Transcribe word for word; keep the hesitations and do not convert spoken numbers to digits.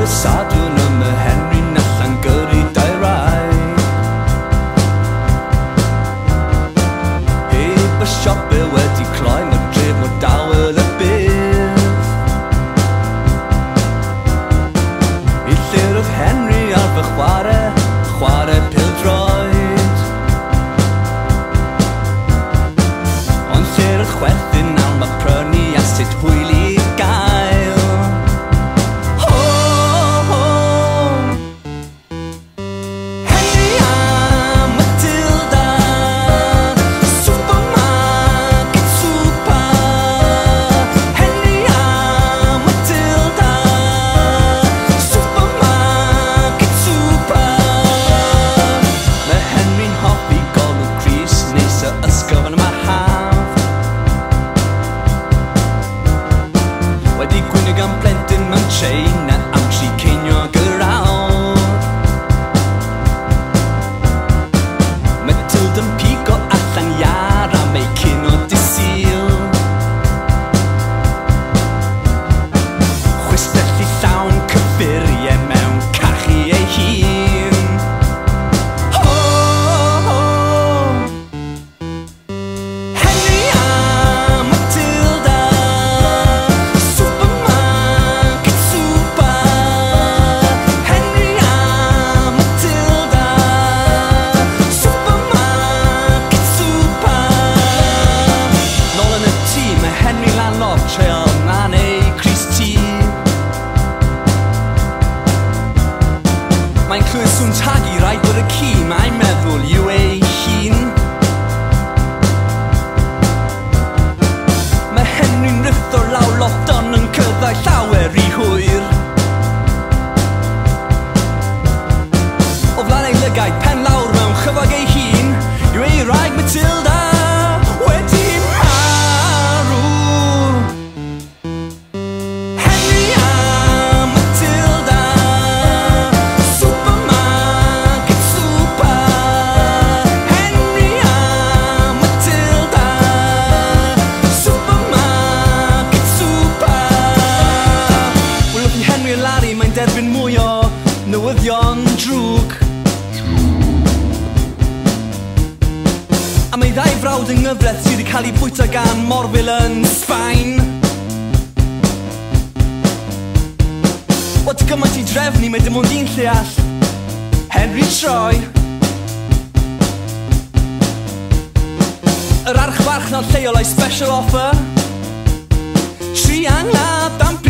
y sadwn ym y Henry'n allan gyrru dau rai. Heb y siopau wedi cloi, mae'r dref mor dawel y bydd. I llyr oedd Henry ar fy chwarae, chwarae pêl-droed. Ond llyr y chwerthin nawr mae prynu a sut hwyl i gael. Oh, oh. Henry a Matilda Supermarketsuper. Henry a Matilda Supermarketsuper. Mae Henry'n hoffi golwg Cris neis o ysgafn yma haf. Wedi gwyno gan blentyn mewn China am tri ceiniog yr awr. Matilda'n pigo allan iar am ei cino disil. Chwistellu llawn cyffuriau mewn cachu ei hun. Oh, oh. Henry a Matilda Supermarketsuper. Henry a Matilda Supermarketsuper. Nôl yn y tŷ, mae Henry lan lof treol na neu Cris tŷ. Mae'n clywed sŵn tagu rhaid bod y ci mae'n meddwl yw ei hun. Mae Henry'n rifft o'r law lofton yn cyddau llawer i hwyr. O flaen ei lygaid pen lawr mewn chyfag ei hun yw ei wraig Matilda wedi marw. Henry a Matilda Supermarketsuper. Henry a Matilda Supermarketsuper. Wel wrth i Henry yn laru mae'n derbyn mwy o newyddion drwg. A mae ddau frawd yng nghyfraith sydd wedi cael ei bwyta gan morfil yn Sbaen. Oedd gymaint i drefnu mae dim ond un lleall, Henry troi. Yr archfarch na'r lleol ei special offer, tri anglad am